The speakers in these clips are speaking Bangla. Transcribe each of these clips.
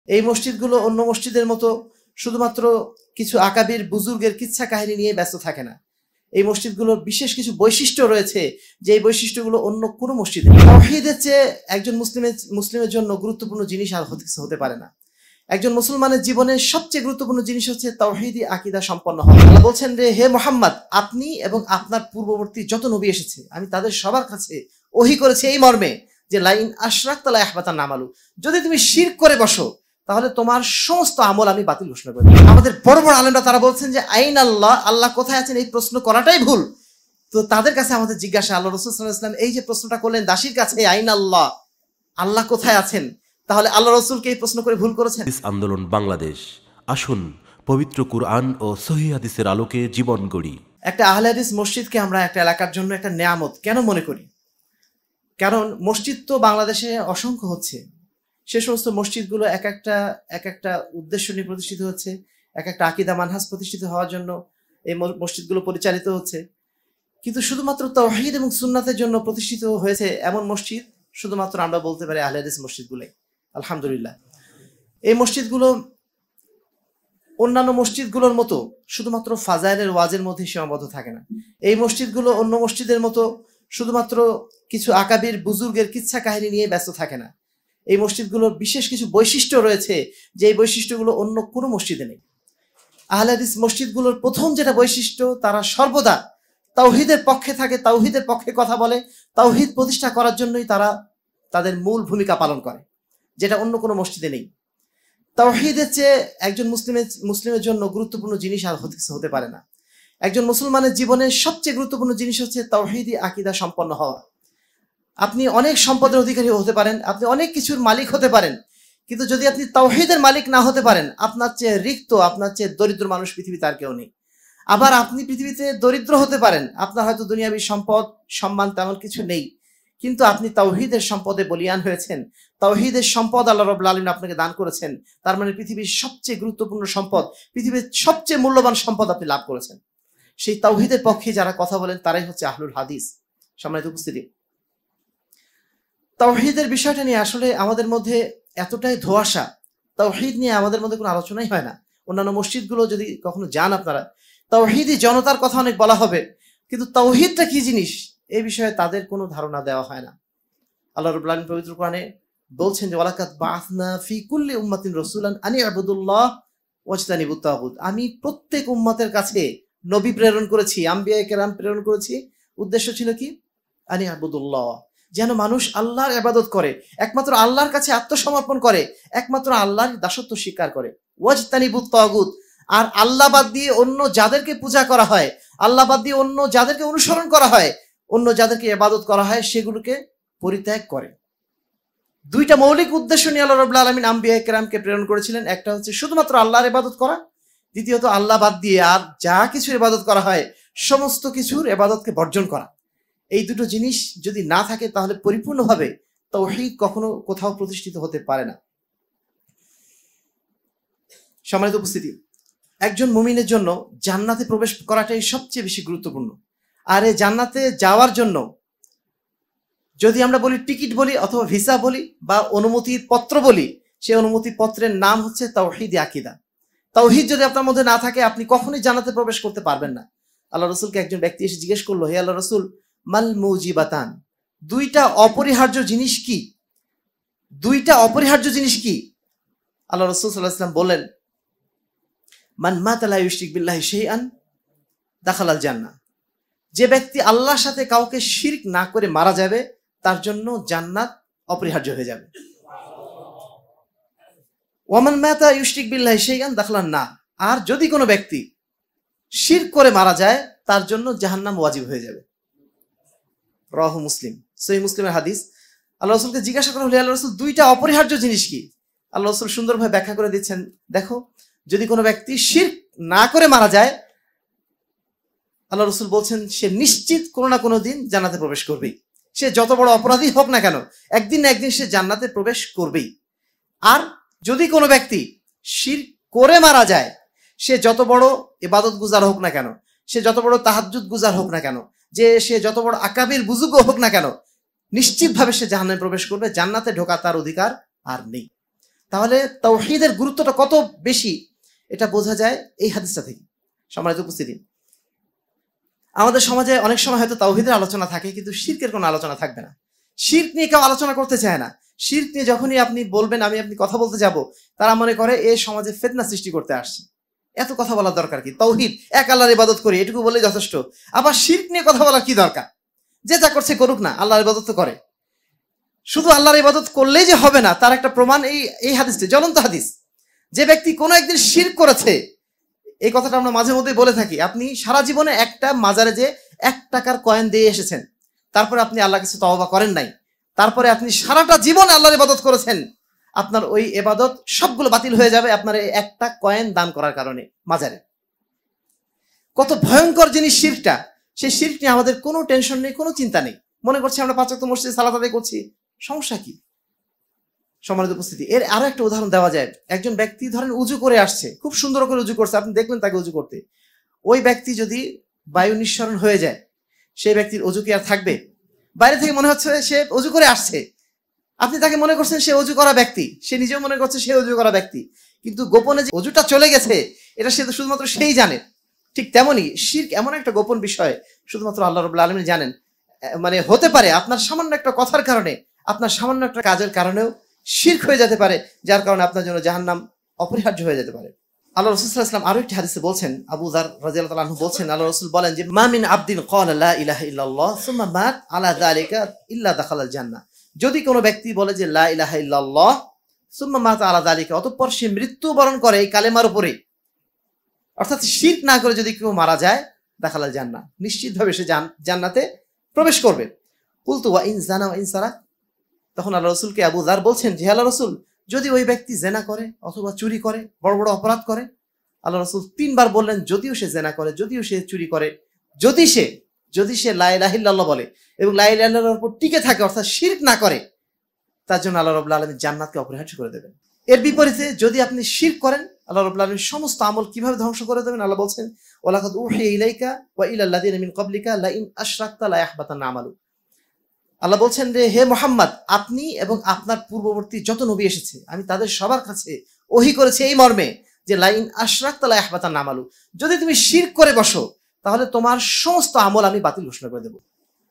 এই মসজিদগুলো অন্য মসজিদের মতো শুধুমাত্র কিছু আকাবির বুজুর্গের কিচ্ছা কাহিনী নিয়ে ব্যস্ত থাকে না। এই মসজিদগুলোর বিশেষ কিছু বৈশিষ্ট্য রয়েছে, যে এই বৈশিষ্ট্যগুলো অন্য কোনো মসজিদে নেই। তাওহীদের চেয়ে একজন মুসলিমের জন্য গুরুত্বপূর্ণ জিনিস আর হতে পারে না। একজন মুসলমানের জীবনের সবচেয়ে গুরুত্বপূর্ণ জিনিস হচ্ছে তাওহীদি আকীদা সম্পন্ন হওয়া। আল্লাহ বলছেন যে, হে মুহাম্মদ, আপনি এবং আপনার পূর্ববর্তী যত নবী এসেছে আমি তাদের সবার কাছে ওহী করেছি এই মর্মে যে লাইন আশরাকতা লা ইয়াহবাতান্না আমালু, যদি তুমি শিরক করে বসো তাহলে তোমার সমস্ত আমল আমি বাতিল ঘোষণা করে দিই। আমাদের বড় বড় আলেমরা তারা বলছেন যে আইন আল্লাহ, আল্লাহ কোথায় আছেন এই প্রশ্ন করাটাই ভুল। তো তাদের কাছে আমাদের জিজ্ঞাসা, আল্লাহ রাসূল সাল্লাল্লাহু আলাইহি ওয়াসাল্লাম এই যে প্রশ্নটা করলেন দাসীর কাছে, আইন আল্লাহ, আল্লাহ কোথায় আছেন, তাহলে আল্লাহ রাসূলকে এই প্রশ্ন করে ভুল করেছেন? আন্দোলন বাংলাদেশ, আসুন পবিত্র কুরআন ও সহিহ হাদিসের আলোকে জীবন গড়ি। একটা আহলে হাদিস মসজিদকে আমরা একটা এলাকার জন্য একটা নেয়ামত কেন মনে করি? কারণ মসজিদ তো বাংলাদেশে অসংখ্য হচ্ছে। সে সমস্ত মসজিদগুলো এক একটা উদ্দেশ্য নিয়ে প্রতিষ্ঠিত হচ্ছে, এক একটা আকীদা মানহাজ প্রতিষ্ঠিত হওয়ার জন্য এই মসজিদগুলো পরিচালিত হচ্ছে। কিন্তু শুধুমাত্র তাওহীদ এবং সুন্নাতের জন্য প্রতিষ্ঠিত হয়েছে এমন মসজিদ শুধুমাত্র আমরা বলতে পারি আহলে হাদিস মসজিদগুলোই। আলহামদুলিল্লাহ, এই মসজিদগুলো অন্যান্য মসজিদগুলোর মতো শুধুমাত্র ফাজাইলের ওয়াজের মধ্যে সীমাবদ্ধ থাকে না। এই মসজিদগুলো অন্য মসজিদের মতো শুধুমাত্র কিছু আকাবির বুজুর্গের কিচ্ছা কাহিনী নিয়ে ব্যস্ত থাকে না। এই মসজিদগুলোর বিশেষ কিছু বৈশিষ্ট্য রয়েছে, যে এই বৈশিষ্ট্যগুলো অন্য কোনো মসজিদে নেই। আহলে হাদিস মসজিদগুলোর প্রথম যেটা বৈশিষ্ট্য, তারা সর্বদা তাওহীদের পক্ষে থাকে, তাওহীদের পক্ষে কথা বলে, তাওহীদ প্রতিষ্ঠা করার জন্যই তারা তাদের মূল ভূমিকা পালন করে, যেটা অন্য কোনো মসজিদে নেই। তাওহীদের চেয়ে একজন মুসলিমের জন্য গুরুত্বপূর্ণ জিনিস আর হতে পারে না। একজন মুসলমানের জীবনের সবচেয়ে গুরুত্বপূর্ণ জিনিস হচ্ছে তাওহীদি আকীদা সম্পন্ন হওয়া। আপনি অনেক সম্পদের অধিকারী হতে পারেন, আপনি অনেক কিছুর মালিক হতে পারেন, কিন্তু যদি আপনি তাওহীদের মালিক না হতে পারেন, আপনার চেয়ে রিক্ত, আপনার চেয়ে দরিদ্র মানুষ পৃথিবীতে আর কেউ নেই। আবার আপনি পৃথিবীতে দরিদ্র হতে পারেন, আপনার হয়তো দুনিয়াবী সম্পদ সম্মান তেমন কিছু নেই, কিন্তু আপনি তাওহীদের সম্পদে বলিয়ান হয়েছেন, তাওহীদের সম্পদ আল্লাহ রাব্বুল আলামিন আপনাকে দান করেছেন। তার মানে পৃথিবীর সবচেয়ে গুরুত্বপূর্ণ সম্পদ, পৃথিবীর সবচেয়ে মূল্যবান সম্পদ আপনি লাভ করেছেন। সেই তাওহীদের পক্ষে যারা কথা বলেন তারাই হচ্ছে আহলুল হাদিস। সম্মানিত উপস্থিতি, তাওহীদের বিষয়টা নিয়ে আসলে আমাদের মধ্যে এতটাই ধোঁয়াশা, তাওহীদ নিয়ে আমাদের মধ্যে কোনো আলোচনাই হয় না। অন্যান্য মসজিদগুলো যদি কখনো যান আপনারা, তাওহীদি জনতার কথা অনেক বলা হবে, কিন্তু তাওহীদটা কি জিনিস এই বিষয়ে তাদের কোনো ধারণা দেওয়া হয় না। আল্লাহ রাব্বুল আলামিন পবিত্র কোরআনে বলছেন যে ওয়ালাকাদ বাআসনা ফি কুল্লি উম্মাতিন রাসূলান আন ইবুদুল্লাহ ওয়াজতানিবুত তাগুত, আমি প্রত্যেক উম্মতের কাছে নবী প্রেরণ করেছি, আম্বিয়া কেরাম প্রেরণ করেছি। উদ্দেশ্য ছিল কি? আন ইবুদুল্লাহ, যেন মানুষ আল্লাহর ইবাদত করে, একমাত্র আল্লাহর কাছে আত্মসমর্পণ করে, একমাত্র আল্লাহর দাসত্ব স্বীকার করে। ওয়াজতানিবুত তাগুত, আর আল্লাহ বাদ দিয়ে অন্য যাদেরকে পূজা করা হয়, আল্লাহ বাদ দিয়ে অন্য যাদেরকে অনুসরণ করা হয়, অন্য যাদেরকে ইবাদত করা হয়, সেগুলোকে পরিত্যাগ করে। দুইটা মৌলিক উদ্দেশ্য নিয়ে আল্লাহ রাব্বুল আলামিন আম্বিয়া কেরামকে প্রেরণ করেছিলেন। একটা হচ্ছে শুধুমাত্র আল্লাহর ইবাদত করা, দ্বিতীয়ত আল্লাহ বাদ দিয়ে আর যা কিছু ইবাদত করা হয় সমস্ত কিছুর ইবাদতকে বর্জন করা। এই দুটো জিনিস যদি না থাকে তাহলে পরিপূর্ণভাবে তাওহীদ কখনো কোথাও প্রতিষ্ঠিত হতে পারে না। সম্মানিত উপস্থিতি, একজন মুমিনের জন্য জান্নাতে প্রবেশ করাটাই সবচেয়ে বেশি গুরুত্বপূর্ণ। আর এই জান্নাতে যাওয়ার জন্য যদি আমরা বলি টিকিট বলি অথবা ভিসা বলি বা অনুমতির পত্র বলি, সেই অনুমতি পত্রের নাম হচ্ছে তাওহীদ আকীদা। তাওহীদ যদি আপনার মধ্যে না থাকে আপনি কখনোই জান্নাতে প্রবেশ করতে পারবেন না। আল্লাহ রাসূলকে একজন ব্যক্তি এসে জিজ্ঞেস করলো, হে আল্লাহ রাসূল, মাল মুজিবাতান, দুইটা অপরিহার্য জিনিস কি? দুইটা অপরিহার্য জিনিস কি? আল্লাহ রাসূল সাল্লাল্লাহু আলাইহি ওয়াসাল্লাম বললেন, মান মাতা লা ইউশরিক বিল্লাহি শাইআন দাখালাল জান্নাহ, যে ব্যক্তি আল্লাহর সাথে কাউকে শিরক না করে মারা যাবে তার জন্য জান্নাত অপরিহার্য হয়ে যাবে। ওয়ামান মাতা ইউশরিক বিল্লাহি শাইআন দাখালান নার, আর যদি কোনো ব্যক্তি শিরক করে মারা যায় তার জন্য জাহান্নাম ওয়াজিব হয়ে যাবে। রাহু মুসলিম, সহিহ মুসলিমের হাদিস। আল্লাহ রাসূলকে জিজ্ঞাসা করা হলো, আল্লাহ রাসূল, দুইটা অপরিহার্য জিনিস কি? আল্লাহ রাসূল সুন্দরভাবে ব্যাখ্যা করে দিচ্ছেন, দেখো, যদি কোনো ব্যক্তি শিরক না করে মারা যায়, আল্লাহ রাসূল বলছেন সে নিশ্চিত কোনো না কোনো দিন জান্নাতে প্রবেশ করবেই। সে যত বড় অপরাধী হোক না কেন, একদিন না একদিন সে জান্নাতে প্রবেশ করবেই। আর যদি কোনো ব্যক্তি শিরক করে মারা যায়, সে যত বড় ইবাদত গুজার হোক না কেন, সে যত বড় তাহাজ্জুদ গুজার হোক না কেন, যে সে যত বড় আকাবির বুজুর্গ হোক না কেন, নিশ্চিতভাবে সে জাহান্নামে প্রবেশ করবে, জান্নাতে ঢোকা তার অধিকার আর নেই। তাহলে তাওহীদের গুরুত্বটা কত বেশি এটা বোঝা যায় এই হাদিসটা থেকে। সম্মানিত উপস্থিতি, আমাদের সমাজে অনেক সময় হয়তো তাওহীদের আলোচনা থাকে, কিন্তু শিরকের কোনো আলোচনা থাকবে না। শিরক নিয়ে কেউ আলোচনা করতে চায় না। শিরক নিয়ে যখনই আপনি বলবেন আপনি কথা বলতে যাব, তারা মনে করে এই সমাজে ফিতনা সৃষ্টি করতে আসছে। এত কথা বলার দরকার কি? তাওহীদ, এক আল্লাহর ইবাদত করি, এটুকু বললেই যথেষ্ট। আবার শিরক নিয়ে কথা বলার কি দরকার? যে যা করছে করুক না, আল্লাহর ইবাদত তো করে। শুধু আল্লাহর ইবাদত করলেই যে হবে না, তার একটা প্রমাণ এই হাদিসটি, জ্বলন্ত হাদিস। যে ব্যক্তি কোনো একদিন শিরক করেছে, এই কথাটা আমরা মাঝে মধ্যে বলে থাকি, আপনি সারা জীবনে একটা মাজারে যে 1 টাকার কয়েন দিয়ে এসেছেন, তারপরে আপনি আল্লাহর কাছে তওবা করেন নাই, তারপরে আপনি সারাটা জীবন আল্লাহর ইবাদত করেছেন, আপনার ওই ইবাদত সবগুলো বাতিল হয়ে যাবে আপনার এই একটা কয়েন দান করার কারণে মাজারে। কত ভয়ঙ্কর জিনিস শিরকটা! সেই শিরক নিয়ে আমাদের কোনো টেনশন নেই, কোনো চিন্তা নেই। মনে করছি আমরা 5 ওয়াক্ত মসজিদে সালাত আদায় করছি, সমস্যা কি? সম্মানিত উপস্থিতি, এর আরো একটা উদাহরণ দেওয়া যায়। একজন ব্যক্তি ধরেন উজু করে আসছে, খুব সুন্দর করে উজু করছে, আপনি দেখলেন তাকে উজু করতে। ওই ব্যক্তি যদি বায়ু নিঃসরণ হয়ে যায়, সেই ব্যক্তির উজু কি আর থাকবে? বাইরে থেকে মনে হচ্ছে সে উজু করে আসছে, আপনি তাকে মনে করছেন সে উজু করা ব্যক্তি, সে নিজেও মনে করছে সে উজু করা ব্যক্তি, কিন্তু গোপনে যে উজুটা চলে গেছে এটা সে তো শুধুমাত্র সেই জানে। ঠিক তেমনই শিরক এমন একটা গোপন বিষয়, শুধুমাত্র আল্লাহ রাব্বুল আলামিন জানেন। মানে হতে পারে আপনার সামান্য একটা কথার কারণে, আপনার সামান্য একটা কাজের কারণেও শিরক হয়ে যেতে পারে, যার কারণে আপনার জন্য জাহান্নাম অপরিহার্য হয়ে যেতে পারে। আল্লাহ রাসূল সাল্লাল্লাহু আলাইহি ওয়াসাল্লাম আরো একটি হাদিসে বলছেন, আবু যার রাদিয়াল্লাহু তাআলা আনহু বলছেন, আল্লাহ রাসূল বলেন যে মা মিন আবদিন ক্বালা লা ইলাহা ইল্লাল্লাহ সুম্মা মাত আলা যালিকা ইল্লা দাখালাল জান্নাহ। যদি কোনো ব্যক্তি বলে যে লা ইলাহা ইল্লাল্লাহ সুম্মা মাত আলা যালিকা, অতঃপর সে মৃত্যুবরণ করে এই কালেমার উপরে, অর্থাৎ শিরক না করে যদি কেউ মারা যায়, দাখালাল জান্নাহ, নিশ্চিতভাবে সে জান্নাতে প্রবেশ করবে। কুলতু ওয়া ইন জানা ওয়া ইন সারাক, তখন আল্লাহ রাসূলকে আবু যার বলছেন যে আল্লাহ রাসূল, যদি ওই ব্যক্তি জেনা করে অথবা চুরি করে, বড় বড় অপরাধ করে। আল্লাহ রাসূল 3 বার বললেন, যদিও সে জেনা করে, যদিও সে চুরি করে, যদি সে লা ইলাহা ইল্লাল্লাহ বলে এবং লা ইলাহা ইল্লাল্লাহর উপর টিকে থাকে, অর্থাৎ শিরক না করে, তার জন্য আল্লাহ রাব্বুল আলামিন জান্নাতকে অপরিহার্য করে দেবেন। এর বিপরীতে যদি আপনি শিরক করেন, আল্লাহ রাব্বুল আলামিন সমস্ত আমল কিভাবে ধ্বংস করে দেবেন? আল্লাহ বলছেন, ওয়ালাকাদ উহিয়া ইলাইকা ওয়া ইলাল লাযিনা মিন ক্বাবলিকা লা ইন আশরাকতা লা ইয়াহবাতান্না আমালুক। আল্লাহ বলছেন যে হে মুহাম্মদ, আপনি এবং আপনার পূর্ববর্তী যত নবী এসেছে, আমি তাদের সবার কাছে ওহী করেছি এই মর্মে যে লা ইন আশরাকতা লা ইয়াহবাতান্না আমালুক, যদি তুমি শিরক করে বসো তাহলে তোমার সমস্ত আমল আমি বাতিল ঘোষণা করে দেব।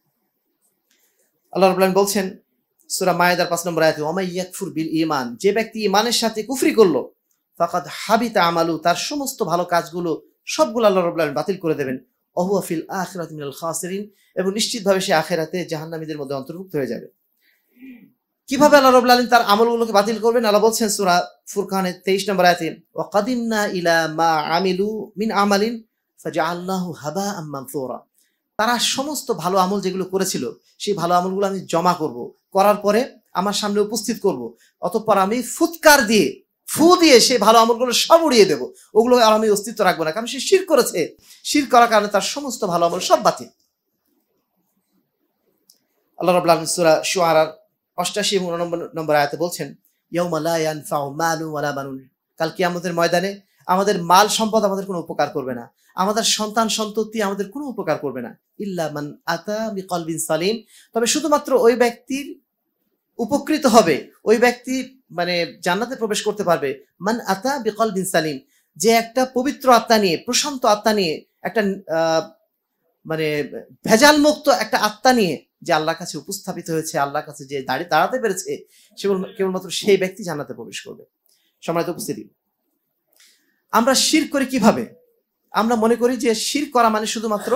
আল্লাহ রাব্বুল আলামিন বলছেন সূরা মায়েদার 5 নম্বর আয়াতে, ওয়া মাই ইয়াকফুর বিল ঈমান, যে ব্যক্তি ঈমানের সাথে কুফরি করলো, ফাকাদ হাবিতা আমালু, তার সমস্ত ভালো কাজগুলো সবগুলো আল্লাহ রাব্বুল আলামিন বাতিল করে দেবেন। ওয়া হুয়া ফিল আখিরাতি মিনাল খাসিরিন, এবং নিশ্চিতভাবে সে আখিরাতে জাহান্নামীদের মধ্যে অন্তর্ভুক্ত হয়ে যাবে। কিভাবে আল্লাহ রাব্বুল আলামিন তার আমলগুলোকে বাতিল করবেন? আল্লাহ বলছেন সূরা ফুরকানের 23 নম্বর আয়াতে, ওয়া কাদিমনা ইলা মা আমিলু মিন আমালিন ফাজআলনাহু হাবাআম মানসুরা, তারা সমস্ত ভালো আমল যেগুলো করেছিল, সেই ভালো আমলগুলো আমি জমা করব, করার পরে আমার সামনে উপস্থিত করব, অতঃপর আমি ফুৎকার দিয়ে ফু দিয়ে সেই ভালো আমলগুলো সব উড়িয়ে দেবো, ওগুলো আর আমি অস্তিত্ব রাখবো না, কারণ সে শিরক করেছে। শিরক করার কারণে তার সমস্ত ভালো আমল সব বাতিল। আল্লাহ রাব্বুল আলামিন সূরা শুআরার 88 এবং 89 নম্বর আয়াতে বলছেন, ইয়াউমা লা ইয়ানফাউ মালু ওয়ালা বানুন, কাল কিয়ামতের ময়দানে আমাদের মাল সম্পদ আমাদের কোনো উপকার করবে না, আমাদের সন্তান সন্ততি আমাদের কোনো উপকার করবে না, ইল্লা মান আতা বিকলবিন সালিম, তবে শুধুমাত্র ওই ব্যক্তির উপকৃত হবে, ওই ব্যক্তি মানে জান্নাতে প্রবেশ করতে পারবে, মান আতা বিকলবিন সালিম, যে একটা পবিত্র আত্মা নিয়ে, প্রশান্ত আত্মা নিয়ে, একটা মানে ভেজাল মুক্ত একটা আত্মা নিয়ে যে আল্লাহর কাছে উপস্থাপিত হয়েছে, আল্লাহর কাছে যে দাঁড়াতে পেরেছে, কেবলমাত্র সেই ব্যক্তি জান্নাতে প্রবেশ করবে। সম্মানিত উপস্থিতি, আমরা শিরক করি কিভাবে? আমরা মনে করি যে শিরক করা মানে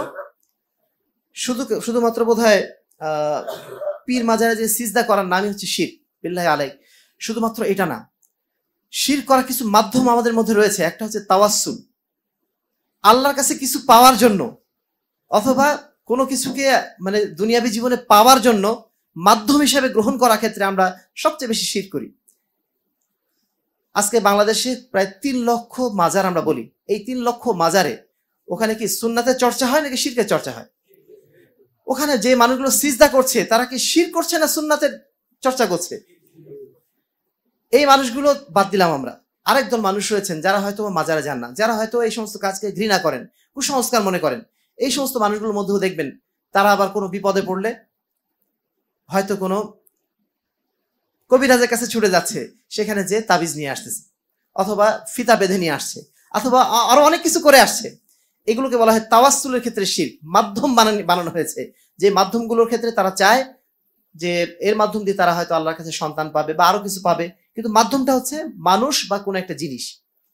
শুধুমাত্র বোধহয় পীর মাজারে যে সিজদা করার নামই হচ্ছে শিরক, বিল্লাহি আলাইক। শুধুমাত্র এটা না, শিরক করার কিছু মাধ্যম আমাদের মধ্যে রয়েছে। একটা হচ্ছে তাওয়াসসুল, আল্লাহর কাছে কিছু পাওয়ার জন্য অথবা কোনো কিছুকে মানে দুনিয়াবী জীবনে পাওয়ার জন্য মাধ্যম হিসেবে গ্রহণ করার ক্ষেত্রে আমরা সবচেয়ে বেশি শিরক করি। আজকে বাংলাদেশে প্রায় 3 লক্ষ মাজার আমরা বলি, এই 3 লক্ষ মাজারে ওখানে কি সুন্নাতের চর্চা হয় নাকি শিরকের চর্চা হয়? ওখানে যে মানুষগুলো সিজদা করছে তারা কি শিরক করছে না সুন্নাতের চর্চা করছে? এই মানুষগুলো বাদ দিলাম আমরা। আরেক দল মানুষ রয়েছেন যারা হয়তো মাজারে যান না, যারা হয়তো এই সমস্ত কাজকে ঘৃণা করেন, কুসংস্কার মনে করেন। এই সমস্ত মানুষগুলোর মধ্যেও দেখবেন তারা আবার কোনো বিপদে পড়লে, হয়তো কোনো কবিরাজের কাছে ছুটে যাচ্ছে, সেখানে যে তাবিজ নিয়ে আসতেছে, অথবা ফিতা বেঁধে নিয়ে আসছে, অথবা আরো অনেক কিছু করে আসছে। এগুলোকে বলা হয় তাওয়াসসুলের ক্ষেত্রে শিরক। মাধ্যম বানানো হয়েছে, যে মাধ্যমগুলোর ক্ষেত্রে তারা চায় যে এর মাধ্যম দিয়ে তারা হয়তো আল্লাহর কাছে সন্তান পাবে বা আরো কিছু পাবে, কিন্তু মাধ্যমটা হচ্ছে মানুষ বা কোনো একটা জিনিস।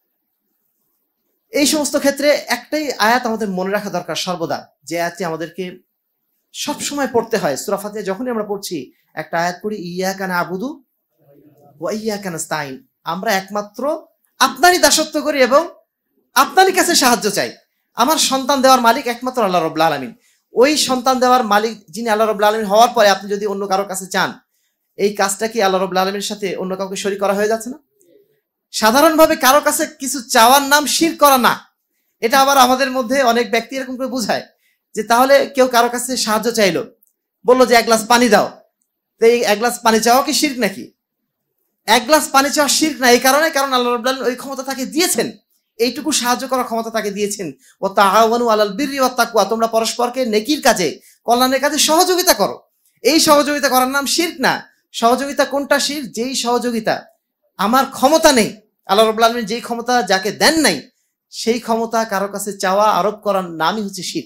এই সমস্ত ক্ষেত্রে একটাই আয়াত আমাদের মনে রাখা দরকার সর্বদা, যে আয়াতটি আমাদেরকে সবসময় পড়তে হয়। সূরা ফাতিহা যখনই আমরা পড়ছি একটা আয়াত পড়ি, ইয়াকা না'বুদু ওয়া ইয়াকা নাস্তাইন, আমরা একমাত্র আপনারই দাসত্ব করি এবং আপনারই কাছে সাহায্য চাই। আমার সন্তান দেওয়ার মালিক একমাত্র আল্লাহ রাব্বুল আলামিন। ওই সন্তান দেওয়ার মালিক যিনি আল্লাহ রাব্বুল আলামিন হওয়ার পরে আপনি যদি অন্য কারোর কাছে চান, এই কাজটা কি আল্লাহ রাব্বুল আলামিনের সাথে অন্য কাউকে শরীক করা হয়ে যাচ্ছে না? সাধারণভাবে কারো কাছে কিছু চাওয়ার নাম শিরক করা না। এটা আবার আমাদের মধ্যে অনেক ব্যক্তি এরকম করে বুঝায় যে তাহলে কেউ কারো কাছে সাহায্য চাইলো, বললো যে এক গ্লাস পানি দাও, তো এই এক গ্লাস পানি চাওয়া কি শিরক নাকি? এক গ্লাস পানি চাওয়া শিরক না, এই কারণে কারণ আল্লাহ রাব্বুল আলামিন ওই ক্ষমতা তাকে দিয়েছেন, এইটুকু সাহায্য করার ক্ষমতা তাকে দিয়েছেন। ও তাআওয়ানু আলাল বিররি ওয়াত তাকওয়া, তোমরা পরস্পরকে নেকির কাজে, কল্যাণের কাজে সহযোগিতা করো। এই সহযোগিতা করার নাম শিরক না। সহযোগিতা কোনটা শিরক? যেই সহযোগিতা আমার ক্ষমতা নেই, আল্লাহ রাব্বুল আলামিন যেই ক্ষমতা যাকে দেন নাই, সেই ক্ষমতা কারো কাছে চাওয়া আরোপ করার নামই হচ্ছে শিরক।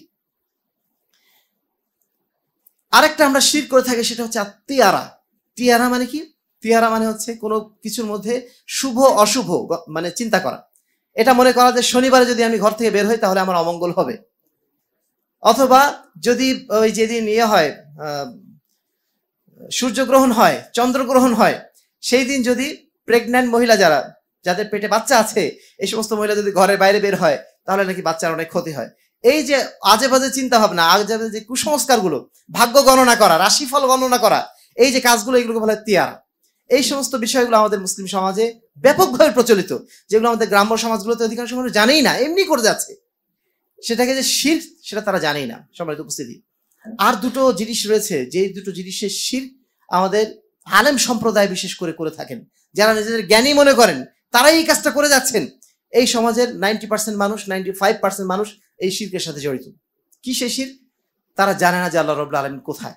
আরেকটা আমরা শিরক করে থাকি, সেটা হচ্ছে তিয়ারা। তিয়ারা মানে কি? তিয়ারা মানে হচ্ছে কোনো কিছুর মধ্যে শুভ অশুভ মানে চিন্তা করা। এটা মনে করা যে শনিবারে যদি আমি ঘর থেকে বের হই তাহলে আমার অমঙ্গল হবে, অথবা যদি ওই যেদিন ইয়ে হয় সূর্যগ্রহণ হয়, চন্দ্রগ্রহণ হয়, সেই দিন যদি প্রেগন্যান্ট মহিলা যাদের পেটে বাচ্চা আছে, এই সমস্ত মহিলা যদি ঘরের বাইরে বের হয় তাহলে নাকি বাচ্চার অনেক ক্ষতি হয়। এই যে আজে বাজে চিন্তা ভাবনা, আজে বাজে যে কুসংস্কারগুলো, ভাগ্য গণনা করা, রাশিফল গণনা করা, এই যে কাজগুলো, এগুলোকে বলা হয় তিয়ারা। এই সমস্ত বিষয়গুলো আমাদের মুসলিম সমাজে ব্যাপকভাবে প্রচলিত, যেগুলো আমাদের গ্রাম্য সমাজগুলোতে অধিকাংশ মানুষ জানেই না, এমনি করে যাচ্ছে। সেটাকে যে শিরক, সেটা তারা জানেই না। সম্মানিত উপস্থিতি, আর দুটো জিনিস রয়েছে, যে দুটো জিনিসের শিরক আমাদের আলেম সম্প্রদায় বিশেষ করে করে থাকেন। যারা নিজেদের জ্ঞানী মনে করেন তারাই এই কাজটা করে যাচ্ছেন। এই সমাজের 90% মানুষ, 95% মানুষ এই শিরকের সাথে জড়িত। কি সেই শিরক? তারা জানে না যে আল্লাহ রাব্বুল আলামিন কোথায়।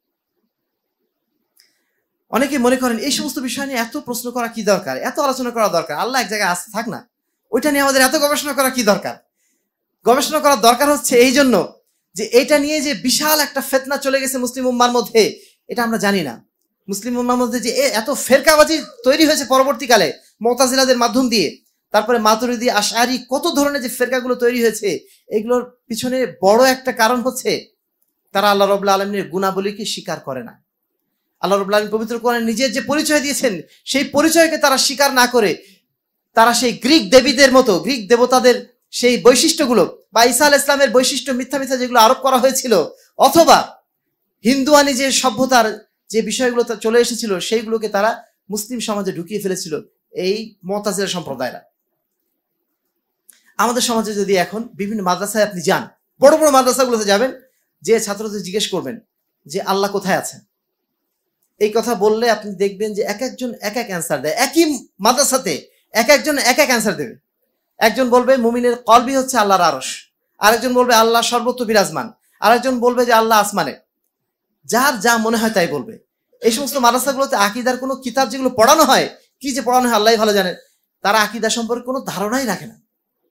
অনেকে মনে করেন এই সমস্ত বিষয় নিয়ে এত প্রশ্ন করা কি দরকার, এত আলোচনা করা দরকার, আল্লাহ এক জায়গায় আসতে থাক না, ওইটা নিয়ে আমাদের এত গবেষণা করা কি দরকার? গবেষণা করার দরকার হচ্ছে এই জন্য যে এটা নিয়ে যে বিশাল একটা ফিতনা চলে গেছে মুসলিম উম্মার মধ্যে, এটা আমরা জানি না। মুসলিম উম্মার মধ্যে যে এত ফেরকাবাজি তৈরি হয়েছে পরবর্তীকালে মুতাজিলাদের মাধ্যম দিয়ে, তারপরে মাতুরিদি, আশআরি, কত ধরনের যে ফেরকাগুলো তৈরি হয়েছে, এগুলোর পিছনে বড় একটা কারণ হচ্ছে তারা আল্লাহ রাব্বুল আলামিনের গুণাবলীকে স্বীকার করে না। আল্লাহ রাব্বুল আলামিন পবিত্র কোরআনে নিজের যে পরিচয় দিয়েছেন, সেই পরিচয়কে তারা স্বীকার না করে তারা সেই গ্রিক দেবীদের মতো, গ্রিক দেবতাদের সেই বৈশিষ্ট্যগুলো বা ঈসা আলাইহিস সালামের বৈশিষ্ট্য মিথ্যা মিথ্যা যেগুলো আরোপ করা হয়েছিল, অথবা হিন্দুয়ানি যে সভ্যতার যে বিষয়গুলো চলে এসেছিল, সেইগুলোকে তারা মুসলিম সমাজে ঢুকিয়ে ফেলেছিল এই মুতাজিলা সম্প্রদায়রা। আমাদের সমাজে যদি এখন বিভিন্ন মাদ্রাসায় আপনি যান, বড় বড় মাদ্রাসাগুলোতে যাবেন, যে ছাত্রদের জিজ্ঞেস করবেন যে আল্লাহ কোথায় আছেন, এই কথা বললে আপনি দেখবেন যে এক একজন এক এক অ্যান্সার দেয়। একই মাদ্রাসাতে এক একজন এক এক অ্যান্সার দেবে। একজন বলবে মুমিনের কলবি হচ্ছে আল্লাহর আরশ, আরেকজন বলবে আল্লাহ সর্বত্র বিরাজমান, আরেকজন বলবে যে আল্লাহ আসমানে। যার যা মনে হয় তাই বলবে। এই সমস্ত মাদ্রাসাগুলোতে আকীদার কোনো কিতাব যেগুলো পড়ানো হয়, কি যে পড়ানো হয় আল্লাহই ভালো জানেন, তারা আকীদা সম্পর্কে কোনো ধারণাই রাখে না।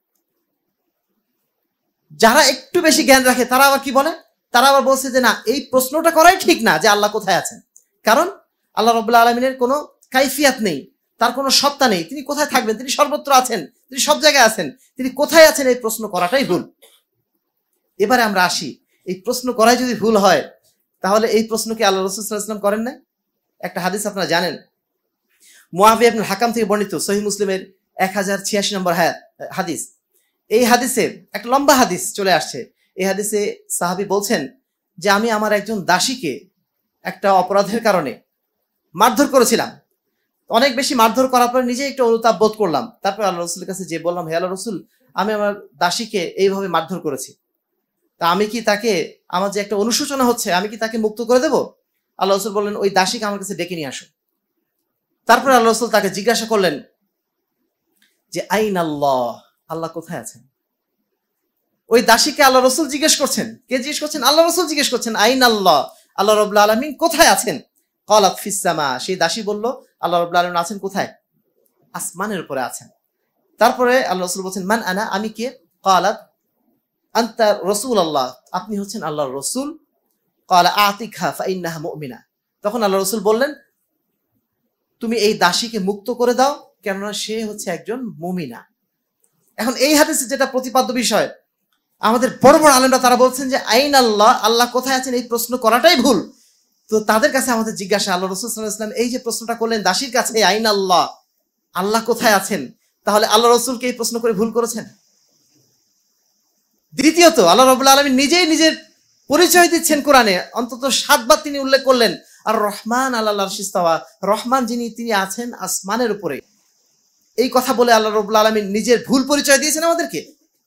যারা একটু বেশি জ্ঞান রাখে তারা আবার কি বলে, তারা আবার বলছে যে না, এই প্রশ্নটা করাই ঠিক না যে আল্লাহ কোথায় আছেন, কারণ আল্লাহ রাব্বুল আলামিনের কোনো কাইফিয়াত নেই, তার কোনো সত্তা নেই, তিনি কোথায় থাকবেন, তিনি সর্বত্র আছেন, তিনি সব জায়গায় আছেন, তিনি কোথায় আছেন, এই প্রশ্ন করাটাই ভুল। এবারে আমরা আসি, এই প্রশ্ন করাই যদি ভুল হয়, তাহলে এই প্রশ্ন কি আল্লাহ রাসূল সাল্লাল্লাহু আলাইহি ওয়াসাল্লাম করেন না? একটা হাদিস আপনারা জানেন, মুআবিয়া ইবনে হাকাম থেকে বর্ণিত, সহিহ মুসলিমের 1086 নম্বর হাদিস। এই হাদিসে একটা লম্বা হাদিস চলে আসছে। এই হাদিসে সাহাবী বলছেন যে আমি আমার একজন দাসীকে একটা অপরাধের কারণে মারধর করেছিলাম, অনেক বেশি মারধর করার পরে নিজে একটু অনুতাপ বোধ করলাম। তারপর আল্লাহ রাসূলের কাছে যে বললাম, হে আল্লাহ রাসূল, আমি আমার দাসীকে এইভাবে মারধর করেছি, তা আমি কি তাকে, আমার যে একটা অনুশোচনা হচ্ছে, আমি কি তাকে মুক্ত করে দেব? আল্লাহ রাসূল বললেন, ওই দাসীকে আমার কাছে ডেকে নিয়ে আসো। তারপর আল্লাহ রাসূল তাকে জিজ্ঞাসা করলেন যে আইন আল্লাহ, আল্লাহ কোথায় আছেন? ওই দাসীকে আল্লাহ রাসূল জিজ্ঞেস করছেন। কে জিজ্ঞেস করছেন? আল্লাহ রাসূল জিজ্ঞেস করছেন আইন আল্লাহ, আল্লাহ রাব্বুল আলামিন কোথায় আছেন? ক্বালাত ফিস সামা, সেই দাসী বলল আল্লাহ রাব্বুল আলামিন আছেন কোথায়? আসমানের উপরে আছেন। তারপরে আল্লাহ রাসূল বলছেন মান আনা, আমি কে? ক্বালাত আনতা রাসূলুল্লাহ, আপনি হচ্ছেন আল্লাহর রাসূল। ক্বালা আতিকহা ফাইন্নাহা মুমিনা, তখন আল্লাহ রাসূল বললেন তুমি এই দাসীকে মুক্ত করে দাও, কেননা সে হচ্ছে একজন মুমিনা। এখন এই হাদিসে যেটা প্রতিপাদ্য বিষয়, আমাদের বড় বড় আলেমরা তারা বলছেন যে আইন আল্লাহ, আল্লাহ কোথায় আছেন এই প্রশ্ন করাটাই ভুল। তো তাদের কাছে আমাদের জিজ্ঞাসা, আল্লাহ রাসূল সাল্লাল্লাহু আলাইহি ওয়াসাল্লাম এই যে প্রশ্নটা করলেন দাসীর কাছে, আইন আল্লাহ, আল্লাহ কোথায় আছেন, তাহলে আল্লাহ রাসূলকে এই প্রশ্ন করে ভুল করেছেন? দ্বিতীয়ত আল্লাহ রাব্বুল আলামিন নিজেই নিজের পরিচয় দিচ্ছেন কোরআনে, অন্তত 7 বার তিনি উল্লেখ করলেন আর রহমান আলাল আরশি ইস্তাওয়া, রহমান যিনি তিনি আছেন আসমানের উপরে। এই কথা বলে আল্লাহ রাব্বুল আলামিন নিজের ভুল পরিচয় দিয়েছেন আমাদেরকে।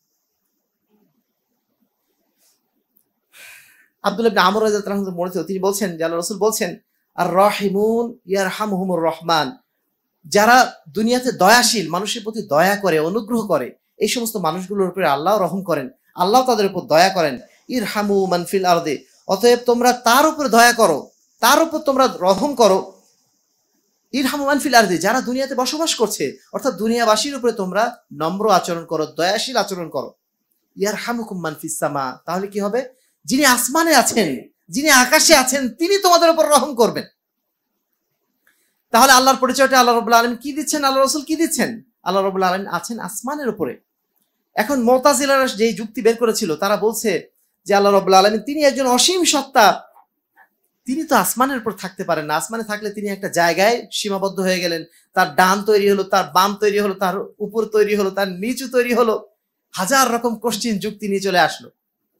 আব্দুল্লাহ ইবনে আমর রাদিয়াল্লাহু আনহু বলেছেন, তিনি বলছেন যে আল্লাহ রাসূল বলছেন আর রাহিমুন ইয়ারহামুহুমুর রহমান, যারা দুনিয়াতে দয়াশীল, মানুষের প্রতি দয়া করে, অনুগ্রহ করে, এই সমস্ত মানুষগুলোর উপরে আল্লাহ রহম করেন, আল্লাহ তাদের উপর দয়া করেন। ইরহামু মান ফিল আরদি, অতএব তোমরা তার উপর দয়া করো, তার উপর তোমরা রহম করো। ইরহামু মান ফিল আরদি, যারা দুনিয়াতে বসবাস করছে, অর্থাৎ দুনিয়াবাসীর উপরে তোমরা নম্র আচরণ করো, দয়াশীল আচরণ করো। ইয়ারহামুকুম মান ফিস সামা, তাহলে কি হবে? যিনি আসমানে আছেন, যিনি আকাশে আছেন, তিনি তোমাদের উপর রহম করবেন। তাহলে আল্লাহর পরিচয়টা আল্লাহ রাব্বুল আলামিন কি দিচ্ছেন, আল্লাহ রাসূল কি দিচ্ছেন? আল্লাহ রাব্বুল আলামিন আছেন আসমানের উপরে। এখন মুতাজিলারা যেই যুক্তি বের করেছিল, তারা বলছে যে আল্লাহ রাব্বুল আলামিন তিনি একজন অসীম সত্তা, তিনি তো আসমানের উপর থাকতে পারেন না। আসমানে থাকলে তিনি একটা জায়গায় সীমাবদ্ধ হয়ে গেলেন, তার ডান তৈরি হলো, তার বাম তৈরি হলো, তার উপর তৈরি হলো, তার নিচু তৈরি হলো, হাজার রকম কোশ্চিন যুক্তি নিয়ে চলে আসলো।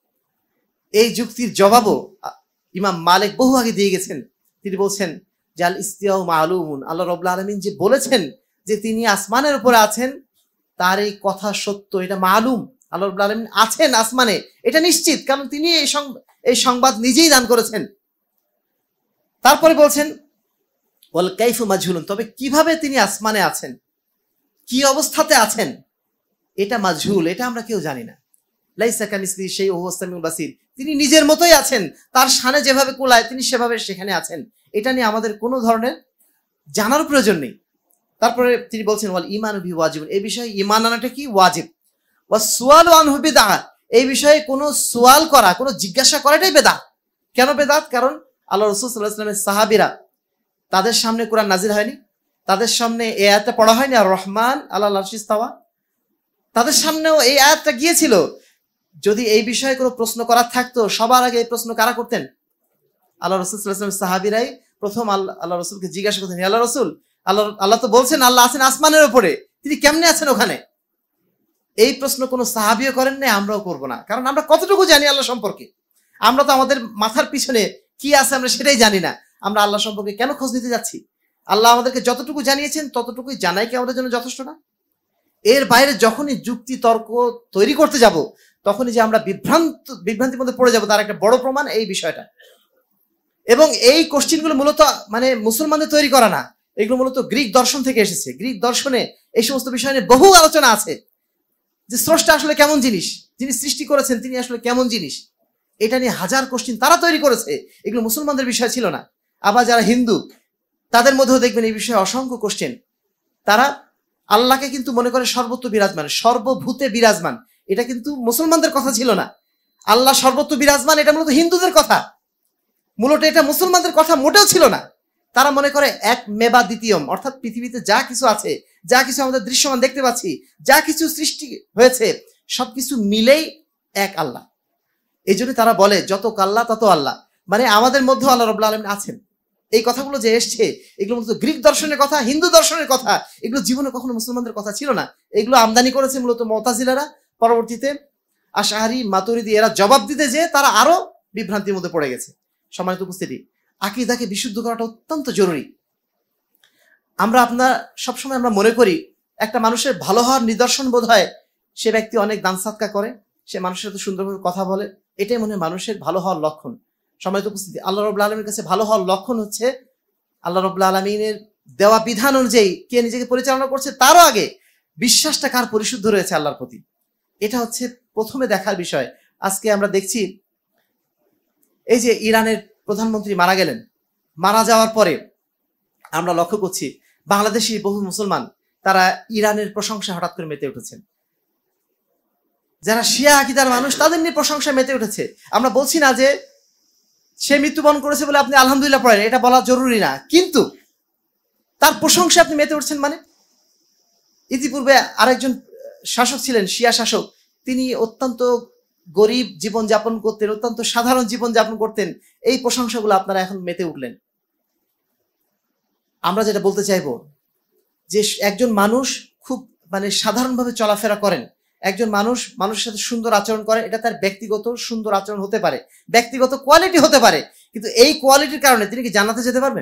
এই যুক্তির জবাবও ইমাম মালিক বহু আগে দিয়ে গেছেন। তিনি বলছেন যে আল ইস্তিওয়া মালুমুন, আল্লাহ রাব্বুল আলামিন যে বলেছেন যে তিনি আসমানের উপরে আছেন, তার এই কথা সত্য, এটা মালুম। আল্লাহ রাব্বুল আলামিন আছেন আসমানে, এটা নিশ্চিত, কারণ তিনি এই সংবাদ নিজেই দান করেছেন। তারপরে বলছেন ওয়াল কাইফু মাজহুলুন, তবে কিভাবে তিনি আসমানে আছেন, কি অবস্থাতে আছেন, এটা মাজহুল, এটা আমরা কেউ জানি না। লাইসা কামিসলিহি শাইউন ওয়া হুয়াস সামিউল বাসীর, তিনি নিজের মতোই আছেন, তার শানে যেভাবে কুলায় তিনি সেভাবে সেখানে আছেন। এটা নিয়ে আমাদের কোনো ধরনের জানার প্রয়োজন নেই। তারপরে তিনি বলছেন ওয়াল ঈমানু বিহি ওয়াজিবুন, এই বিষয়ে ঈমান আনাটা কি ওয়াজিব। ওয়াস সুআলু আনহু বিদআহ, এই বিষয়ে কোনো সুয়াল করা, কোনো জিজ্ঞাসা করাটাই বেদাত। কেন বেদাত? কারণ আল্লাহ রাসূল সাল্লাল্লাহু আলাইহি ওয়াসাল্লামের সাহাবীরা, তাদের সামনে কোরআন নাজিল হয়নি, তাদের সামনে এই আয়াতটা পড়া হয়নি আর রহমান আলাল আরশি ইস্তাওয়া, তাদের সামনেও এই আয়াতটা গিয়েছিল। যদি এই বিষয়ে কোনো প্রশ্ন করার থাকতো, সবার আগে এই প্রশ্ন কারা করতেন? আল্লাহ রাসূল সাল্লাল্লাহু আলাইহি ওয়াসাল্লামের সাহাবীরাই প্রথম আল্লাহ রাসূলকে জিজ্ঞাসা করতেন, আল্লাহ রাসূল, আল্লাহ তো বলছেন আল্লাহ আছেন আসমানের উপরে, তিনি কেমনে আছেন ওখানে? এই প্রশ্ন কোনো সাহাবীও করেন না, আমরাও করব না। কারণ আমরা কতটুকু জানি আল্লাহ সম্পর্কে? আমরা তো আমাদের মাথার পিছনে কি আছে আমরা সেটাই জানি না। আমরা আল্লাহ সম্পর্কে কেন খোঁজ নিতে যাচ্ছি? আল্লাহ আমাদেরকে যতটুকু জানিয়েছেন ততটুকুই জানাই কি আমাদের জন্য যথেষ্ট না? এর বাইরে যখনই যুক্তি তর্ক তৈরি করতে যাব, তখনই যে আমরা বিভ্রান্তির মধ্যে পড়ে যাব, তার একটা বড় প্রমাণ এই বিষয়টা। এবং এই কোশ্চেনগুলো মূলত মানে মুসলমানদের তৈরি করা না, এগুলো মূলত গ্রিক দর্শন থেকে এসেছে। গ্রিক দর্শনে এই সমস্ত বিষয় নিয়ে বহু আলোচনা আছে, যে স্রষ্টা আসলে কেমন জিনিস, যিনি সৃষ্টি করেছেন তিনি আসলে কেমন জিনিস, এটা নিয়ে হাজার কোশ্চেন তারা তৈরি করেছে। এগুলো মুসলমানদের বিষয় ছিল না। আবার যারা হিন্দু, তাদের মধ্যেও দেখবেন এই বিষয়ে অসংখ্য কোশ্চেন। তারা আল্লাহকে কিন্তু মনে করে সর্বত্র বিরাজমান, সর্বভূতে বিরাজমান। এটা কিন্তু মুসলমানদের কথা ছিল না। আল্লাহ সর্বত্র বিরাজমান, এটা মূলত হিন্দুদের কথা, মূলত এটা মুসলমানদের কথা মোটেও ছিল না। তারা মনে করে এক মেবা দ্বিতীয়ম, অর্থাৎ পৃথিবীতে যা কিছু আছে, যা কিছু আমাদের দৃশ্যমান দেখতে পাচ্ছি, যা কিছু সৃষ্টি হয়েছে, সবকিছু মিলেই এক আল্লাহ। এই জন্য তারা বলে যত আল্লাহ তত আল্লাহ, মানে আমাদের মধ্যে আল্লাহ রাব্বুল আলামিন আছেন। এই কথাগুলো যে এসছে, এগুলো মূলত গ্রিক দর্শনের কথা, হিন্দু দর্শনের কথা, এগুলো জীবনে কখনো মুসলমানদের কথা ছিল না। এগুলো আমদানি করেছে মূলত মুতাজিলারা, পরবর্তীতে আশআরি মাতুরিদি এরা জবাব দিতে যে তারা আরো বিভ্রান্তির মধ্যে পড়ে গেছে। সম্মানিত উপস্থিতি, আকীদাকে বিশুদ্ধ করাটা অত্যন্ত জরুরি। আপনার সবসময় আমরা মনে করি একটা মানুষের ভালো হওয়ার নিদর্শন বোধ হয় সে ব্যক্তি অনেক দান সাদকা করে, সে মানুষের সাথে সুন্দরভাবে কথা বলে, এটাই মনে হয় মানুষের ভালো হওয়ার লক্ষণ। সম্মানিত উপস্থিতি, আল্লাহ রাব্বুল আলামিনের কাছে ভালো হওয়ার লক্ষণ হচ্ছে আল্লাহ রাব্বুল আলামিনের দেওয়া বিধান অনুযায়ী কে নিজেকে পরিচালনা করছে, তারও আগে বিশ্বাসটা কার পরিশুদ্ধ রয়েছে আল্লাহর প্রতি। এটা হচ্ছে প্রথমে দেখার বিষয়। আজকে আমরা দেখছি এই যে ইরানের প্রধানমন্ত্রী মারা গেলেন, মারা যাওয়ার পরে আমরা লক্ষ্য করছি বাংলাদেশি বহু মুসলমান তারা ইরানের প্রশংসা হঠাৎ করে মেতে উঠেছেন। যারা শিয়া আকীদার মানুষ তাদের নিয়ে প্রশংসা মেতে উঠেছে। আমরা বলছি না যে সে মৃত্যুবরণ করেছে বলে আপনি আলহামদুলিল্লাহ পড়েন, এটা বলা জরুরি না, কিন্তু তার প্রশংসা আপনি মেতে উঠছেন মানে। ইতিপূর্বে আরেকজন শাসক ছিলেন, শিয়া শাসক, তিনি অত্যন্ত গরিব জীবন যাপন করতেন, অত্যন্ত সাধারণ জীবন যাপন করতেন, এই প্রশংসাগুলো আপনারা এখন মেতে উঠলেন। আমরা যেটা বলতে চাইবো যে একজন মানুষ খুব মানে সাধারণভাবে চলাফেরা করেন, একজন মানুষ মানুষের সাথে সুন্দর আচরণ করে, এটা তার ব্যক্তিগত সুন্দর আচরণ হতে পারে, ব্যক্তিগত কোয়ালিটি হতে পারে, কিন্তু এই কোয়ালিটির কারণে তিনি কি জান্নাতে যেতে পারবেন?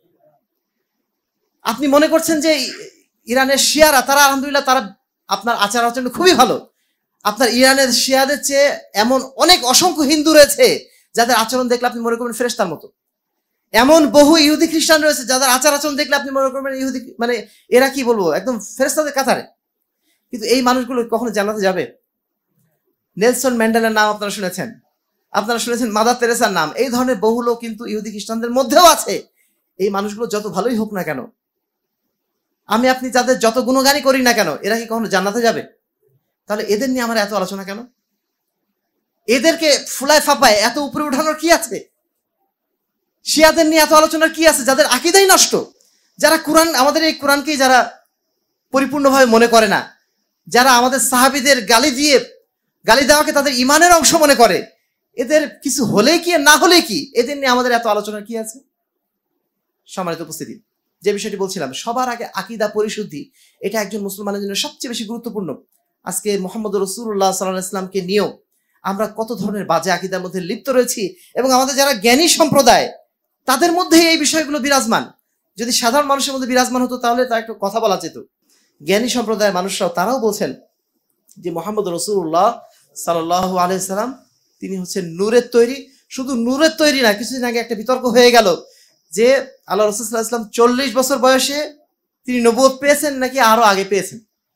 আপনি মনে করছেন যে ইরানের শিয়ারা তারা আলহামদুলিল্লাহ তারা আপনার আচার আচরণ খুবই ভালো, আপনার ইরানের শিয়াদের চেয়ে এমন অনেক অসংখ্য হিন্দু রয়েছে যাদের আচরণ দেখলে আপনি মনে করবেন ফেরেশতার মতো, এমন বহু ইহুদি খ্রিস্টান রয়েছে যাদের আচার আচরণ দেখলে আপনি মনে করবেন ইহুদি, মানে এরা কি বলবো একদম ফেরেশতাদের কাতারে। কিন্তু এই মানুষগুলো কখনো জান্নাতে যাবে? নেলসন ম্যান্ডেলার নাম আপনারা শুনেছেন, আপনারা শুনেছেন মাদার তেরেসার নাম, এই ধরনের বহু লোক কিন্তু ইহুদি খ্রিস্টানদের মধ্যেও আছে। এই মানুষগুলো যত ভালোই হোক না কেন, আমি আপনি যাদের যত গুণগানই করি না কেন, এরা কি কখনো জান্নাতে যাবে? তাহলে এদের নিয়ে আমার এত আলোচনা কেন? এদেরকে ফুলায় ফাপায় এত উপরে উঠানোর কি আছে? শিয়াদের নিয়ে এত আলোচনার কি আছে যাদের আকীদাই নষ্ট, যারা কোরআন, আমাদের এই কোরআনকেই যারা পরিপূর্ণভাবে মনে করে না, যারা আমাদের সাহাবীদের গালি দেওয়াকে তাদের ইমানের অংশ মনে করে, এদের কিছু হলে কি না হলে কি, এদের নিয়ে আমাদের এত আলোচনার কি আছে? সম্মানিত উপস্থিতি, যে বিষয়টি বলছিলাম, সবার আগে আকীদা পরিশুদ্ধি, এটা একজন মুসলমানের জন্য সবচেয়ে বেশি গুরুত্বপূর্ণ। আজকে মুহাম্মদ রাসূলুল্লাহ সাল্লাল্লাহু আলাইহি ওয়াসাল্লামকে নিয়েও আমরা কত ধরনের বাজে আকীদার মধ্যে লিপ্ত রয়েছি, এবং আমাদের যারা জ্ঞানী সম্প্রদায় তাদের মধ্যে এই বিষয়গুলো বিরাজমান। যদি সাধারণ মানুষের মধ্যে বিরাজমান হতো তাহলে তা একটু কথা বলা যেত। জ্ঞানী সম্প্রদায়ের মানুষরাও তারাও বলছেন যে মুহাম্মদ রাসূলুল্লাহ সাল্লাল্লাহু আলাইহি সাল্লাম তিনি হচ্ছেন নূরের তৈরি। শুধু নূরের তৈরি না, কিছুদিন আগে একটা বিতর্ক হয়ে গেল যে আল্লাহ রাসূল সাল্লাল্লাহু আলাইহি ওয়াসাল্লাম 40 বছর বয়সে তিনি নবুয়ত পেয়েছেন নাকি আরো আগে পেয়েছেন।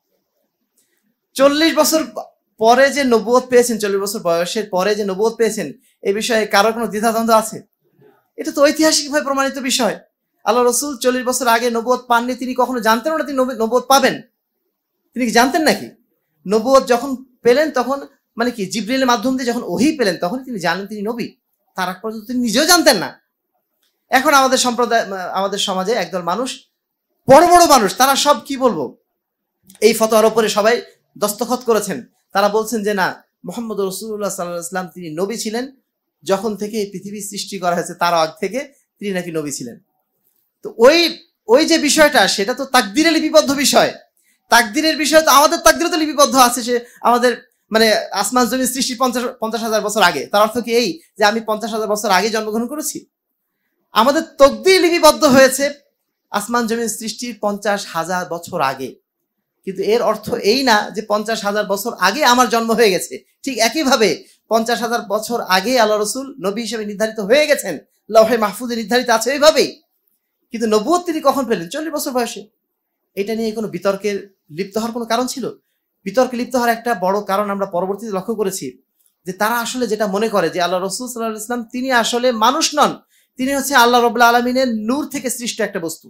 40 বছর পরে যে নবুয়ত পেয়েছেন, 40 বছর বয়সের পরে যে নবুয়ত পেয়েছেন, এই বিষয়ে কারোর কোনো দ্বিধাদ্বন্দ্ব আছে? এটা তো ঐতিহাসিকভাবে প্রমাণিত বিষয়। আল্লাহ রাসূল 40 বছর আগে নবুয়ত পাননি, তিনি কখনো জানতেন না তিনি নবুয়ত পাবেন? তিনি কি জানতেন নাকি? নবুয়ত যখন পেলেন তখন মানে কি জিবরিলের মাধ্যম দিয়ে যখন ওহী পেলেন তখন তিনি জানেন তিনি নবী, তার আগ পর্যন্ত তিনি নিজেও জানতেন না। এখন আমাদের সম্প্রদায়, আমাদের সমাজে একদল মানুষ, বড় বড় মানুষ, তারা সব কি বলবো এই ফতোয়ার উপরে সবাই দস্তখত করেছেন। তারা বলছেন যে না, মুহাম্মদ রাসূলুল্লাহ সাল্লাল্লাহু আলাইহি ওয়াসাল্লাম তিনি নবী ছিলেন, যখন থেকে এই পৃথিবী সৃষ্টি করা হয়েছে তার আগ থেকে তিনি নাকি নবী ছিলেন। তো ওই যে বিষয়টা, সেটা তো তাকদীরে লিপিবদ্ধ বিষয়। তাকদীরের বিষয় তো আমাদের তাকদীরে তো লিপিবদ্ধ আছে, সে আমাদের মানে আসমান জমিন সৃষ্টি 50,000 বছর আগে। তার অর্থ কি এই যে আমি 50,000 বছর আগে জন্মগ্রহণ করেছি? আমাদের তাকদীর লিপিবদ্ধ হয়েছে আসমান জমিন সৃষ্টির 50,000 বছর আগে, কিন্তু এর অর্থ এই না যে 50,000 বছর আগে আমার জন্ম হয়ে গেছে। ঠিক একইভাবে 50,000 বছর আগে আল্লাহ রাসূল নবী হিসেবে নির্ধারিত হয়ে গেছেন, লৌহে মাহফুজে নির্ধারিত আছে এইভাবেই। কিন্তু নবুয়ত তিনি কখন পেলেন? 40 বছর বয়সে। এটা নিয়ে কোনো বিতর্কের লিপ্ত হওয়ার কোনো কারণ ছিল? বিতর্কে লিপ্ত হওয়ার একটা বড় কারণ আমরা পরবর্তীতে লক্ষ্য করেছি, যে তারা আসলে যেটা মনে করে যে আল্লাহ রাসূল সাল্লাল্লাহু আলাইহি ওয়াসাল্লাম তিনি আসলে মানুষ নন, তিনি হচ্ছে আল্লাহ রাব্বুল আলামিনের নূর থেকে সৃষ্ট একটা বস্তু।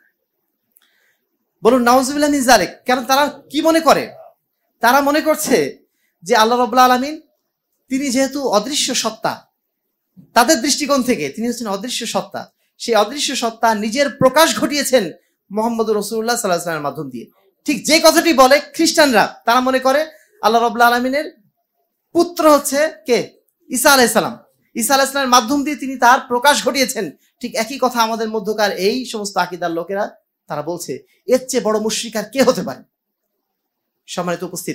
বলুন নাউজুবিল্লাহ মিন যালিক। কারণ তারা কি মনে করে? তারা মনে করছে যে আল্লাহ রাব্বুল আলামিন তিনি যেহেতু অদৃশ্য সত্তা, তাদের দৃষ্টিকোণ থেকে তিনি হচ্ছেন অদৃশ্য সত্তা, সেই অদৃশ্য সত্তা নিজের প্রকাশ ঘটিয়েছেন মুহাম্মদ রাসূলুল্লাহ সাল্লাল্লাহু আলাইহি ওয়াসাল্লামের মাধ্যম দিয়ে। ঠিক যে কথাটি বলে খ্রিস্টানরা, তারা মনে করে আল্লাহ রাব্বুল আলামিনের পুত্র হচ্ছে কে? ঈসা আলাইহিস সালাম। ঈসা আলাইহিস সালামের মাধ্যম দিয়ে তিনি তার প্রকাশ ঘটিয়েছেন। ঠিক একই কথা আমাদের মধ্যকার এই সমস্ত আকীদার লোকেরা তারা বলছে, এর চেয়ে বড় মুশরিক আর কে হতে পারে? সম্মানিত উপস্থিত,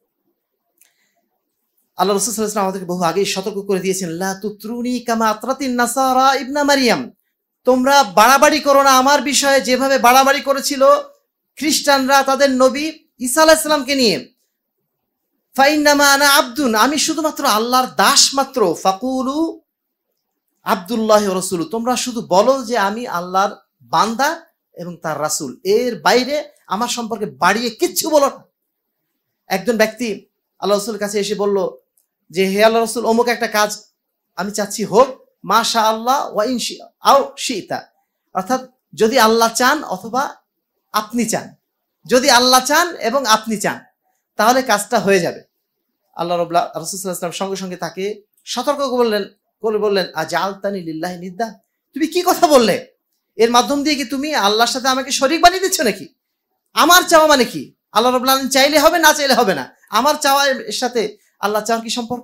আল্লাহ রাসূল সাল্লাল্লাহু আলাইহি ওয়াসাল্লাম আমাদেরকে বহু আগেই সতর্ক করে দিয়েছেন, লা তুতরুনি কামা আতরাতিন নাসারা ইবনা মারিয়াম, তোমরা বাড়াবাড়ি করো না আমার বিষয়ে যেভাবে বাড়াবাড়ি করেছিল খ্রিস্টানরা তাদের নবী ঈসা আলাইহিস সালামকে নিয়ে। ফাইন্নামা আনা আব্দুন, আমি শুধুমাত্র আল্লাহর দাস মাত্র। ফাকুলু আব্দুল্লাহি ওয়া রাসূলু, তোমরা শুধু বলো যে আমি আল্লাহর বান্দা এবং তার রাসূল, এর বাইরে আমার সম্পর্কে বাড়িয়ে কিচ্ছু বলো না। একজন ব্যক্তি আল্লাহ রাসূলের কাছে এসে বলল যে হে আল্লাহ রাসূল, অমুক একটা কাজ আমি চাচ্ছি হোক, মাশা আল্লাহ ওয়া ইন আও শিতা, অর্থাৎ যদি আল্লাহ চান অথবা আপনি চান, যদি আল্লাহ চান এবং আপনি চান তাহলে কাজটা হয়ে যাবে। আল্লাহ রাসূল সাল্লাল্লাহু আলাইহি ওয়াসাল্লাম সঙ্গে সঙ্গে তাকে সতর্ক বললেন আজআলতানি লিল্লাহি নিদ্দা, তুমি কি কথা বললে? এর মাধ্যম দিয়ে কি তুমি আল্লাহর সাথে আমাকে শরীক বানিয়ে দিচ্ছ নাকি? আমার চাওয়া মানে কি? আল্লাহ রাব্বুল আলামিন চাইলে হবে, না চাইলে হবে না। আমার চাওয়া এর সাথে আল্লাহ চাওয়ার কি সম্পর্ক?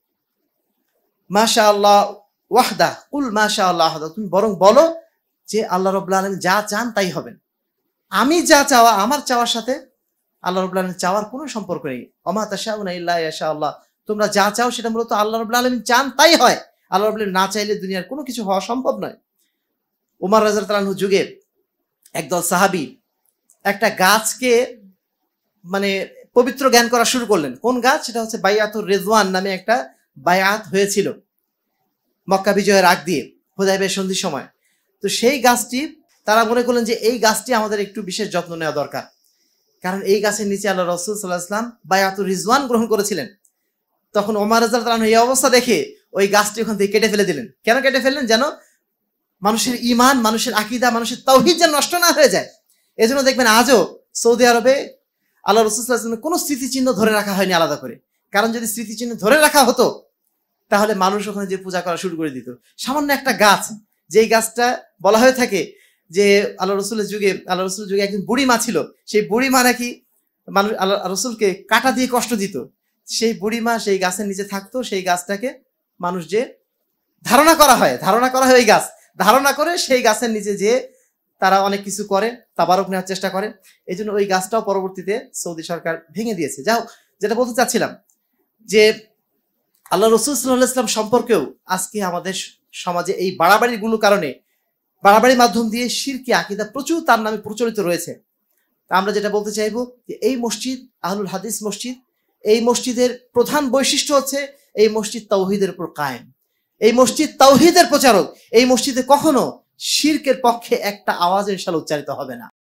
মাশা আল্লাহ ওয়াহদা কুল মাশা আল্লাহ ওয়াহদা, তুমি বরং বলো যে আল্লাহ রাব্বুল আলামিন যা চান তাই হবে। আমি যা চাওয়া, আমার চাওয়ার সাথে আল্লাহ রাব্বুল আলামিন চাওয়ার কোনো সম্পর্ক নেই। ওমা তাশাউনা ইল্লা ইয়াশা আল্লাহ, তোমরা যা চাও সেটা মূলত আল্লাহ রাব্বুল আলামিন চান তাই হয়। আল্লাহ রাব্বুল আলামিন না চাইলে দুনিয়ার কোনো কিছু হওয়া সম্ভব নয়। ওমর রাদিয়াল্লাহু আনহু যুগে একদল সাহাবী একটা গাছকে মানে পবিত্র জ্ঞান করা শুরু করলেন। কোন গাছ? সেটা হচ্ছে বাইআতুর রিজওয়ান নামে একটা বায়াত হয়েছিল মক্কা বিজয়ের আগ দিয়ে, হুদায়বিয়া সন্ধির সময়। তো সেই গাছটি তারা মনে করলেন যে এই গাছটি আমাদের একটু বিশেষ যত্ন নেওয়া দরকার, কারণ এই গাছের নিচে আল্লাহ রাসূল সাল্লাল্লাহু আলাইহি ওয়াসাল্লাম বায়াতুর রিজওয়ান গ্রহণ করেছিলেন। তখন ওমর রাদিয়াল্লাহু আনহু এই অবস্থা দেখে ওই গাছটি ওখান থেকে কেটে ফেলে দিলেন। কেন কেটে ফেললেন? যেন মানুষের ঈমান, মানুষের আকীদা, মানুষের তাওহীদ যেন নষ্ট না হয়ে যায়। এজন্য দেখবেন আজও সৌদি আরবে আল্লাহ রাসূল সাল্লাল্লাহু আলাইহি ওয়াসাল্লামের কোনো স্মৃতিচিহ্ন ধরে রাখা হয়নি আলাদা করে। কারণ যদি স্মৃতিচিহ্ন ধরে রাখা হতো তাহলে মানুষ ওখানে যে পূজা করা শুরু করে দিত। সামান্য একটা গাছ, যেই গাছটা বলা হয়ে থাকে যে আল্লাহ রসুলের যুগে একজন বুড়ি মা ছিল, সেই বুড়ি মা নাকি মানুষ আল্লাহ রসুলকে কাঁটা দিয়ে কষ্ট দিত। সেই বুড়ি মা সেই গাছের নিচে থাকতো, সেই গাছটাকে মানুষ যে ধারণা করা হয় ওই গাছ ধারণা করে সেই গাছের নিচে যে তারা অনেক কিছু করে, তাবারক নেওয়ার চেষ্টা করে। এই জন্য ওই গাছটাও পরবর্তীতে সৌদি সরকার ভেঙে দিয়েছে। যাও, যেটা বলতে চাচ্ছিলাম যে আল্লাহ রসুল সাল্লাল্লাহু আলাইহি ওয়াসাল্লাম সম্পর্কেও আজকে আমাদের সমাজে এই বাড়াবাড়িগুলোর কারণে, বাড়াবাড়ির মাধ্যম দিয়ে শিরকি আকীদা প্রচুর তার নামে প্রচলিত রয়েছে। তা আমরা যেটা বলতে চাইবো যে এই মসজিদ আহলুল হাদিস মসজিদ, এই মসজিদের প্রধান বৈশিষ্ট্য হচ্ছে এই মসজিদ তাওহীদের উপর কায়েম, এই মসজিদ তাওহীদের প্রচারক। এই মসজিদে কখনো শিরকের পক্ষে একটা আওয়াজ ইনশাআল্লাহ উচ্চারিত হবে না।